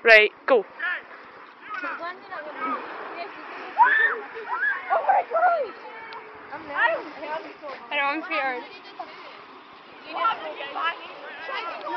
Right, go. Oh my god! I know, I'm scared.